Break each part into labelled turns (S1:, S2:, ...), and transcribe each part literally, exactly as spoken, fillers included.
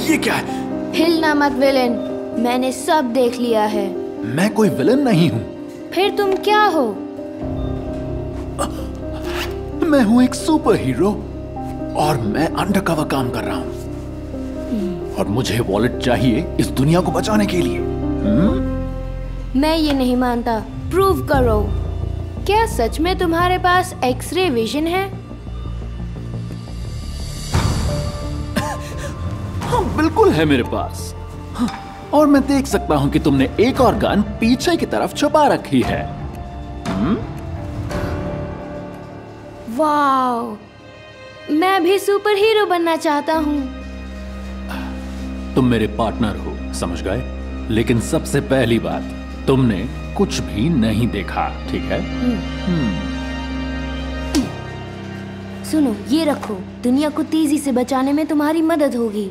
S1: ये क्या है?
S2: हिलना मत विलेन, मैंने सब देख लिया है।
S1: मैं कोई विलेन नहीं हूँ।
S2: फिर तुम क्या हो?
S1: मैं हूँ एक सुपर हीरो और मैं अंडरकवर काम कर रहा हूँ और मुझे वॉलेट चाहिए इस दुनिया को बचाने के लिए। हुँ?
S2: मैं ये नहीं मानता, प्रूव करो। क्या सच में तुम्हारे पास एक्सरे विजन है?
S1: हाँ बिल्कुल है मेरे पास। हाँ, और मैं देख सकता हूँ कि तुमने एक और गन पीछे की तरफ छुपा रखी है। हुँ?
S2: वाओ, मैं भी सुपर हीरो बनना चाहता हूँ।
S1: तुम मेरे पार्टनर हो, समझ गए? लेकिन सबसे पहली बात, तुमने कुछ भी नहीं देखा, ठीक है? हम्म।
S2: सुनो, ये रखो, दुनिया को तेजी से बचाने में तुम्हारी मदद होगी।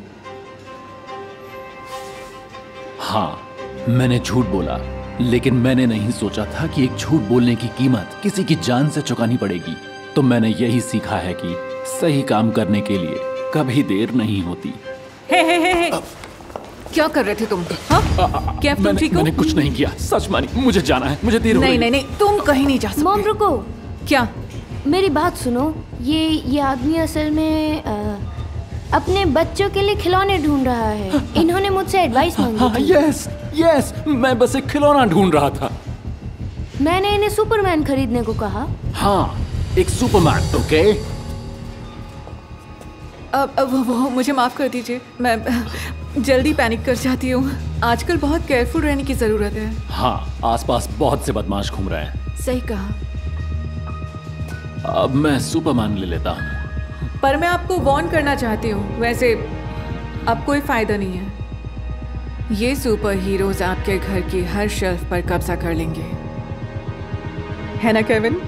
S1: हाँ, मैंने झूठ बोला, लेकिन मैंने नहीं सोचा था कि एक झूठ बोलने की कीमत किसी की जान से चुकानी पड़ेगी। तो मैंने यही सीखा है कि सही काम करने के लिए कभी देर नहीं होती।
S3: हे हे हे हे। क्या कर रहे थे तुम? हाँ? क्या तुम ठीक हो?
S1: मैंने कुछ नहीं किया, सच मानी, मुझे जाना है, मुझे देर हो रही है।
S3: नहीं नहीं नहीं, तुम कहीं नहीं जा सकते।
S2: मॉम रुको।
S3: क्या?
S2: मेरी बात सुनो, ये ये आदमी असल में आ, अपने बच्चों के लिए खिलौने ढूंढ रहा है। इन्होंने मुझसे एडवाइस मांगी थी।
S1: यस यस, मैं बस एक खिलौना ढूंढ रहा था।
S2: मैंने इन्हें सुपरमैन खरीदने को कहा।
S1: हाँ, एक सुपरमैन, ओके?
S3: अब अब वो, वो मुझे माफ कर दीजिए, मैं जल्दी पैनिक कर जाती हूँ। आजकल बहुत केयरफुल रहने की जरूरत है।
S1: हाँ, आसपास बहुत से बदमाश घूम रहे हैं।
S3: सही कहा।
S1: अब मैं सुपरमैन ले लेता हूँ।
S3: पर मैं आपको वार्न करना चाहती हूँ, वैसे अब कोई फायदा नहीं है। ये सुपर हीरोज आपके घर की हर शेल्फ पर कब्जा कर लेंगे, है ना केविन?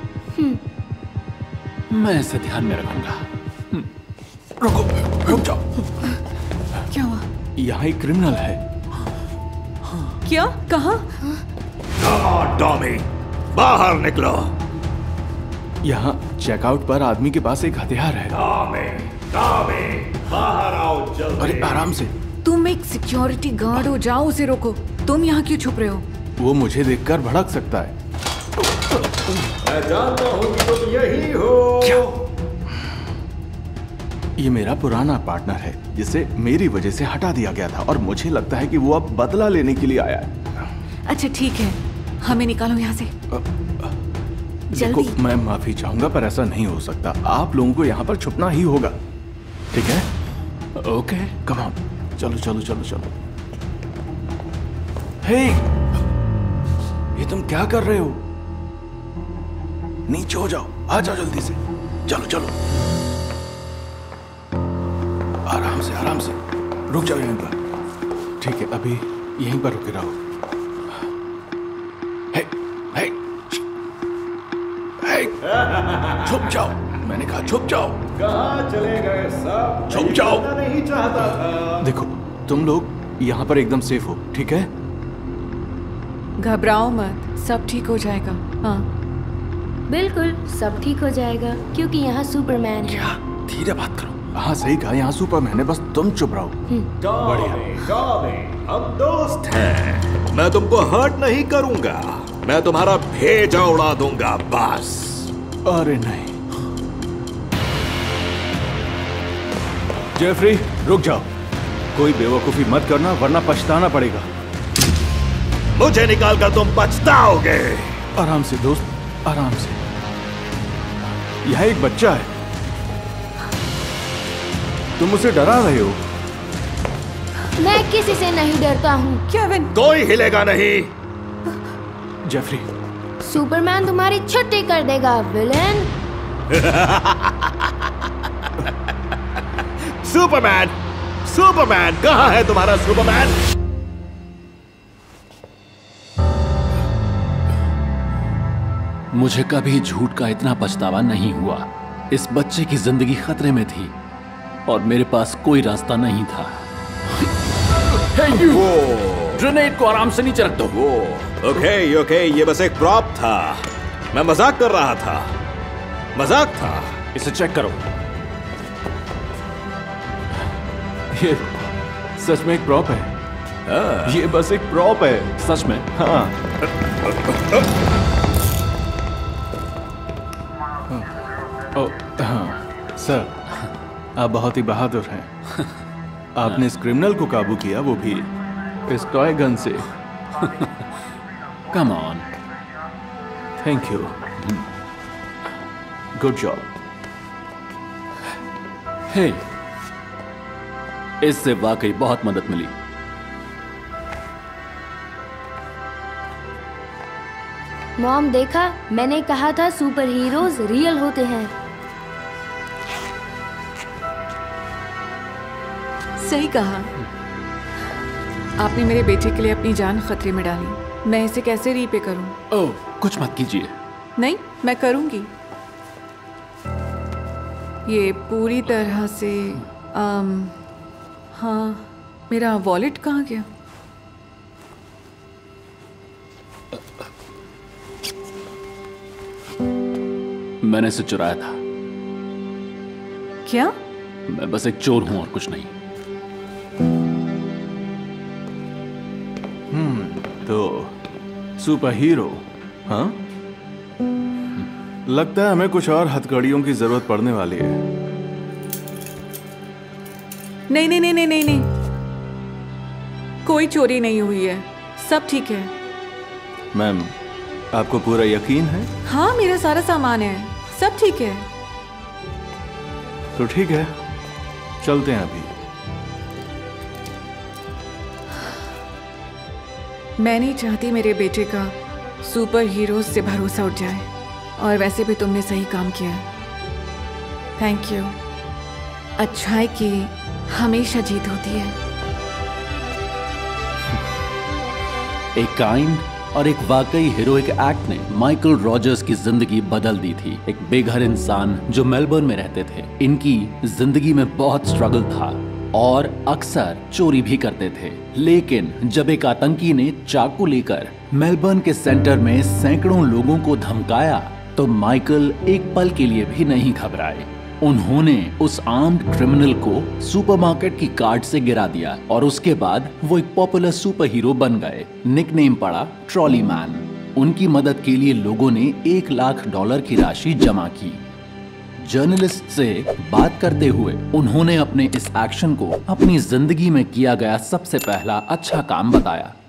S1: मैं इसे ध्यान में रखूंगा। रुको, रुक जाओ।
S3: क्या हुआ?
S1: यहाँ एक क्रिमिनल है।
S3: क्या? कहाँ?
S4: टॉमी, बाहर निकलो।
S1: यहाँ चेकआउट पर आदमी के पास एक हथियार है।
S4: टॉमी, टॉमी, बाहर आओ जल्दी।
S1: अरे आराम से।
S3: तुम एक सिक्योरिटी गार्ड हो, जाओ उसे रोको। तुम यहाँ क्यों छुप रहे हो?
S1: वो मुझे देखकर भड़क सकता है।
S4: मैं जानता हूँ कि तुम यही हो।
S1: क्या? ये मेरा पुराना पार्टनर है जिसे मेरी वजह से हटा दिया गया था और मुझे लगता है कि वो अब बदला लेने के लिए आया है।
S3: अच्छा ठीक है, हमें निकालो यहाँ से
S1: देखो,
S3: जल्दी।
S1: मैं माफी चाहूंगा पर ऐसा नहीं हो सकता। आप लोगों को यहाँ पर छुपना ही होगा, ठीक है? ओके, कम ऑन, चलो चलो चलो चलो। हे, ये तुम क्या कर रहे हो? नीचे हो जाओ, आ जाओ जल्दी से। चलो चलो, आराम से आराम से, रुक जाओ यहीं पर। ठीक है, अभी यहीं पर रुके रहो। हे, हे, हे, छुप जाओ, मैंने कहा छुप जाओ।
S4: कहाँ चले गए सब?
S1: छुप जाओ।
S4: नहीं चाहता था।
S1: देखो, तुम लोग यहाँ पर एकदम सेफ हो, ठीक है?
S3: घबराओ मत, सब ठीक हो जाएगा। हाँ
S2: बिल्कुल, सब ठीक हो जाएगा क्योंकि यहाँ सुपरमैन है।
S1: क्या? धीरे बात करो। हाँ सही कहा, यहाँ सुपरमैन है, बस तुम चुप रहो।
S4: टॉमी, टॉमी, हम दोस्त हैं। मैं तुमको हर्ट नहीं करूंगा, मैं तुम्हारा भेजा उड़ा दूंगा बस।
S1: अरे नहीं। जेफरी, रुक जाओ। कोई बेवकूफी मत करना वरना पछताना पड़ेगा।
S4: मुझे निकालकर तुम पछताओगे।
S1: आराम से दोस्त, आराम से। यह एक बच्चा है, तुम उसे डरा रहे हो।
S2: मैं किसी से नहीं डरता हूँ।
S3: केविन,
S4: कोई हिलेगा नहीं।
S1: जेफरी,
S2: सुपरमैन तुम्हारी छुट्टी कर देगा विलेन।
S4: सुपरमैन, सुपरमैन, कहाँ है तुम्हारा सुपरमैन?
S1: मुझे कभी झूठ का इतना पछतावा नहीं हुआ। इस बच्चे की जिंदगी खतरे में थी और मेरे पास कोई रास्ता नहीं था। hey, you! ग्रेनेड को आराम से नीचे रख दो।
S4: वो ओके ओके, ये बस एक प्रॉप था, मैं मजाक कर रहा था, मजाक था।
S1: इसे चेक करो। ये
S5: सच में एक प्रॉप है।
S4: हाँ।
S5: ये बस एक प्रॉप है।
S1: सच में?
S5: हाँ। ओ, हाँ सर, आप बहुत ही बहादुर हैं। आपने इस क्रिमिनल को काबू किया, वो भी इस टॉय गन से।
S1: Come on.
S5: Thank you, good job.
S1: Hey, इससे वाकई बहुत मदद मिली।
S2: मॉम देखा, मैंने कहा था सुपर हीरोज रियल होते हैं।
S3: सही कहा। आपने मेरे बेटे के लिए अपनी जान खतरे में डाली। मैं इसे कैसे रीपे करूं?
S1: ओह, कुछ मत कीजिए।
S3: नहीं, मैं करूंगी। ये पूरी तरह से आम, हाँ, मेरा वॉलेट कहाँ गया?
S1: मैंने इसे चुराया था।
S3: क्या?
S1: मैं बस एक चोर हूं और कुछ नहीं।
S5: हम्म तो सुपर हीरो, हाँ? लगता है हमें कुछ और हथकड़ियों की जरूरत पड़ने वाली है।
S3: नहीं नहीं नहीं नहीं नहीं नहीं, कोई चोरी नहीं हुई है, सब ठीक है।
S5: मैम, आपको पूरा यकीन है?
S3: हाँ, मेरा सारा सामान है, सब ठीक है।
S5: तो ठीक है, चलते हैं अभी।
S3: मैं नहीं चाहती मेरे बेटे का सुपर हीरो से भरोसा उठ जाए, और वैसे भी तुमने सही काम किया है। Thank you. अच्छाई की हमेशा जीत होती है।
S1: एक काइंड और एक वाकई हीरोइक एक्ट ने माइकल रॉजर्स की जिंदगी बदल दी थी। एक बेघर इंसान जो मेलबर्न में रहते थे। इनकी जिंदगी में बहुत स्ट्रगल था और अक्सर चोरी भी करते थे। लेकिन जब एक आतंकी ने चाकू लेकर मेलबर्न के सेंटर में सैकड़ों लोगों को धमकाया तो माइकल एक पल के लिए भी नहीं घबराए। उन्होंने उस आर्म्ड क्रिमिनल को सुपरमार्केट की कार्ट से गिरा दिया और उसके बाद वो एक पॉपुलर सुपर हीरो बन गए। निकनेम पड़ा ट्रॉली मैन। उनकी मदद के लिए लोगों ने एक लाख डॉलर की राशि जमा की। जर्नलिस्ट से बात करते हुए उन्होंने अपने इस एक्शन को अपनी जिंदगी में किया गया सबसे पहला अच्छा काम बताया।